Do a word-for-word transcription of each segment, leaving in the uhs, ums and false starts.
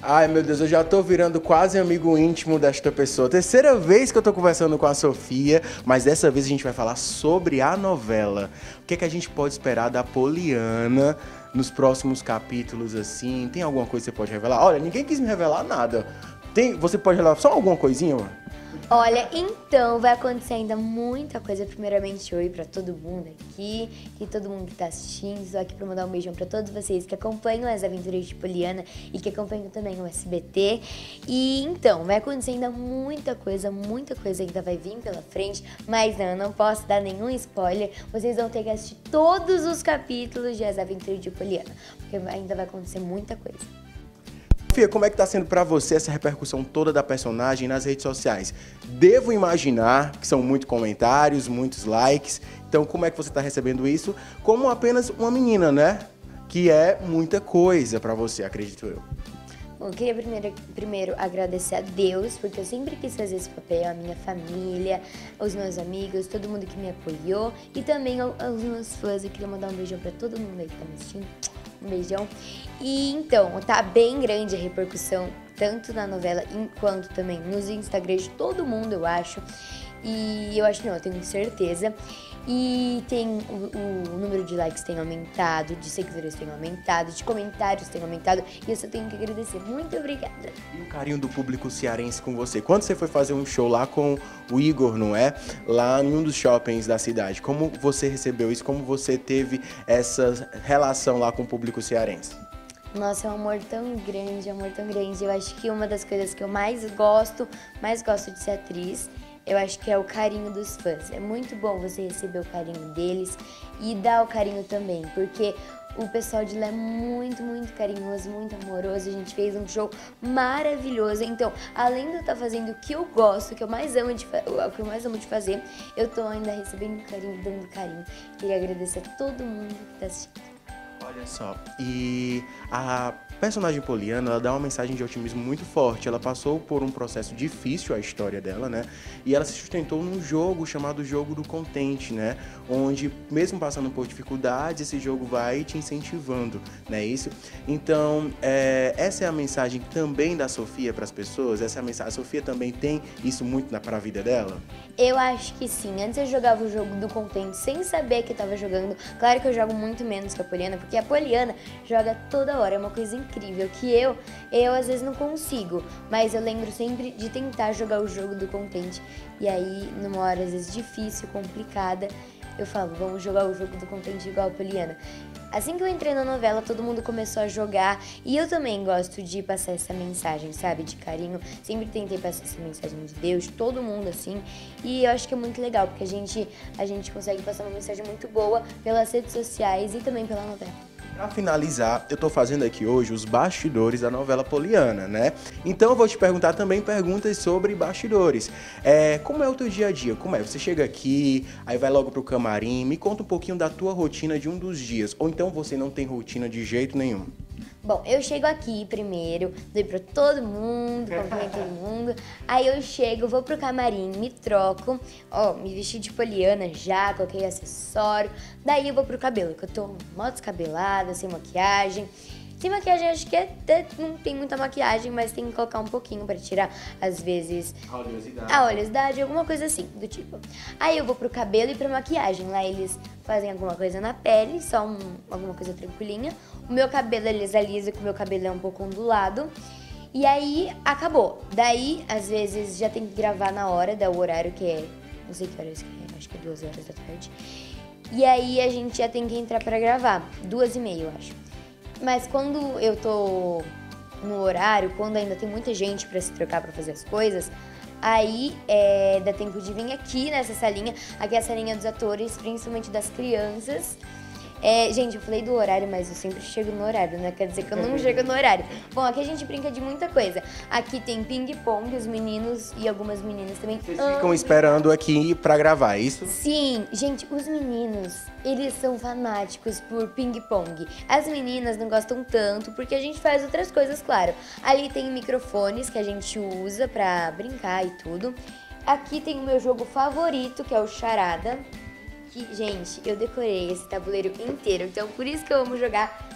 Ai, meu Deus, eu já tô virando quase amigo íntimo desta pessoa. Terceira vez que eu tô conversando com a Sofia, mas dessa vez a gente vai falar sobre a novela. O que é que a gente pode esperar da Poliana nos próximos capítulos, assim? Tem alguma coisa que você pode revelar? Olha, ninguém quis me revelar nada. Tem, você pode revelar só alguma coisinha, mano? Olha, então vai acontecer ainda muita coisa. Primeiramente, oi pra todo mundo aqui e todo mundo que tá assistindo. Estou aqui pra mandar um beijão pra todos vocês que acompanham as aventuras de Poliana e que acompanham também o S B T. E então, vai acontecer ainda muita coisa, muita coisa ainda vai vir pela frente. Mas não, eu não posso dar nenhum spoiler. Vocês vão ter que assistir todos os capítulos de As Aventuras de Poliana, porque ainda vai acontecer muita coisa. Sofia, como é que tá sendo pra você essa repercussão toda da personagem nas redes sociais? Devo imaginar que são muitos comentários, muitos likes. Então, como é que você tá recebendo isso? Como apenas uma menina, né? Que é muita coisa pra você, acredito eu. Bom, eu queria primeiro, primeiro agradecer a Deus, porque eu sempre quis fazer esse papel, a minha família, os meus amigos, todo mundo que me apoiou e também aos meus fãs. Eu queria mandar um beijão pra todo mundo aí que tá me assistindo. Um beijão. E então, tá bem grande a repercussão, tanto na novela quanto também nos Instagrams de todo mundo, eu acho. E eu acho, não, eu tenho certeza. E tem o, o número de likes tem aumentado, de seguidores tem aumentado, de comentários tem aumentado. E isso eu tenho que agradecer. Muito obrigada. E o carinho do público cearense com você? Quando você foi fazer um show lá com o Igor, não é? Lá em um dos shoppings da cidade. Como você recebeu isso? Como você teve essa relação lá com o público cearense? Nossa, é um amor tão grande, um amor tão grande. Eu acho que uma das coisas que eu mais gosto, mais gosto de ser atriz, eu acho que é o carinho dos fãs. É muito bom você receber o carinho deles e dar o carinho também, porque o pessoal de lá é muito, muito carinhoso, muito amoroso. A gente fez um show maravilhoso. Então, além de eu estar fazendo o que eu gosto, o que eu mais amo de, o que eu mais amo de fazer, eu tô ainda recebendo carinho, dando carinho. Queria agradecer a todo mundo que tá assistindo. Olha só, e a personagem Poliana, ela dá uma mensagem de otimismo muito forte. Ela passou por um processo difícil, a história dela, né? E ela se sustentou num jogo chamado Jogo do Contente, né? Onde, mesmo passando por dificuldades, esse jogo vai te incentivando, não é isso? Então, é, essa é a mensagem também da Sofia para as pessoas? Essa é a mensagem. A Sofia também tem isso muito na para a vida dela? Eu acho que sim. Antes eu jogava o jogo do Contente sem saber que eu tava jogando. Claro que eu jogo muito menos que a Poliana, porque a Poliana joga toda hora. É uma coisa incrível que eu, eu às vezes não consigo. Mas eu lembro sempre de tentar jogar o jogo do Contente. E aí, numa hora às vezes difícil, complicada, eu falo, vamos jogar o jogo do Contente igual a Poliana. Assim que eu entrei na novela, todo mundo começou a jogar e eu também gosto de passar essa mensagem, sabe, de carinho. Sempre tentei passar essa mensagem de Deus, todo mundo assim. E eu acho que é muito legal, porque a gente, a gente consegue passar uma mensagem muito boa pelas redes sociais e também pela novela. Pra finalizar, eu tô fazendo aqui hoje os bastidores da novela Poliana, né? Então eu vou te perguntar também perguntas sobre bastidores. É, como é o teu dia a dia? Como é? Você chega aqui, aí vai logo pro camarim, me conta um pouquinho da tua rotina de um dos dias. Ou então você não tem rotina de jeito nenhum? Bom, eu chego aqui primeiro, dou pra todo mundo, cumprimento todo mundo. Aí eu chego, vou pro camarim, me troco, ó, me vesti de Poliana já, coloquei acessório. Daí eu vou pro cabelo, que eu tô mó descabelada, sem maquiagem. Sem maquiagem, acho que até não tem muita maquiagem, mas tem que colocar um pouquinho pra tirar, às vezes, A oleosidade. a oleosidade, alguma coisa assim, do tipo. Aí eu vou pro cabelo e pra maquiagem. Lá eles fazem alguma coisa na pele, só um, alguma coisa tranquilinha. O meu cabelo eles alisam, que o meu cabelo é um pouco ondulado. E aí, acabou. Daí, às vezes, já tem que gravar na hora, dá o horário que é, não sei que horas que é, acho que é duas horas da tarde. E aí a gente já tem que entrar pra gravar, duas e meia, eu acho. Mas quando eu tô no horário, quando ainda tem muita gente pra se trocar pra fazer as coisas, aí é, dá tempo de vir aqui nessa salinha. Aqui é a salinha dos atores, principalmente das crianças. É, gente, eu falei do horário, mas eu sempre chego no horário, né? Quer dizer que eu não chego no horário. Bom, aqui a gente brinca de muita coisa. Aqui tem ping-pong, os meninos e algumas meninas também. Vocês ficam esperando aqui pra gravar, é isso? Sim, gente, os meninos, eles são fanáticos por ping-pong. As meninas não gostam tanto, porque a gente faz outras coisas, claro. Ali tem microfones que a gente usa pra brincar e tudo. Aqui tem o meu jogo favorito, que é o Charada. Que, gente, eu decorei esse tabuleiro inteiro, então por isso que eu amo jogar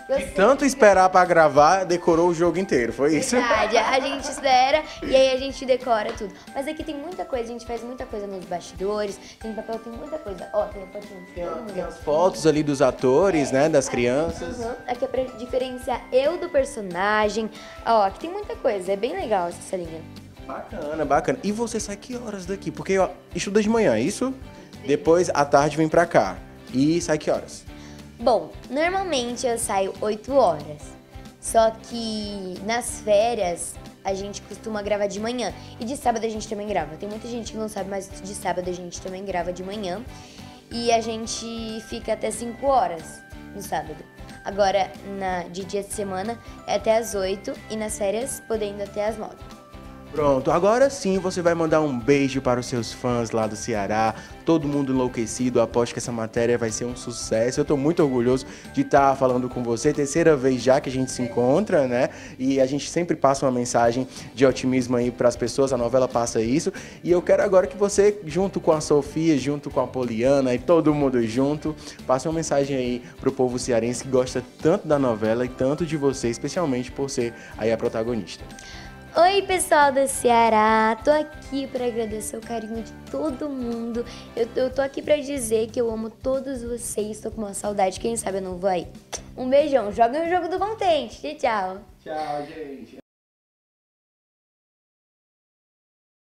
Eu De sei tanto que- esperar pra gravar, decorou o jogo inteiro, foi isso? Verdade, a gente espera e aí a gente decora tudo. Mas aqui tem muita coisa, a gente faz muita coisa nos bastidores, tem papel, tem muita coisa. Ó, tem a fotinha de Tem, todo a- mundo. tem as fotos ali dos atores, né, das crianças. Uhum. Aqui é pra diferenciar eu do personagem. Ó, aqui tem muita coisa, é bem legal essa salinha. Bacana, bacana. E você sai que horas daqui? Porque ó, estuda de manhã, é isso? Depois, à tarde, vem pra cá. E sai que horas? Bom, normalmente eu saio oito horas. Só que nas férias a gente costuma gravar de manhã. E de sábado a gente também grava. Tem muita gente que não sabe, mas de sábado a gente também grava de manhã. E a gente fica até cinco horas no sábado. Agora, na, de dia de semana é até as oito e nas férias podendo até as nove. Pronto, agora sim você vai mandar um beijo para os seus fãs lá do Ceará, todo mundo enlouquecido, aposto que essa matéria vai ser um sucesso. Eu tô muito orgulhoso de estar falando com você, terceira vez já que a gente se encontra, né? E a gente sempre passa uma mensagem de otimismo aí para as pessoas, a novela passa isso. E eu quero agora que você, junto com a Sofia, junto com a Poliana e todo mundo junto, passe uma mensagem aí pro povo cearense que gosta tanto da novela e tanto de você, especialmente por ser aí a protagonista. Oi, pessoal do Ceará, tô aqui para agradecer o carinho de todo mundo. Eu, eu tô aqui para dizer que eu amo todos vocês, tô com uma saudade, quem sabe eu não vou aí. Um beijão, joga o jogo do contente, tchau, tchau. Tchau, gente.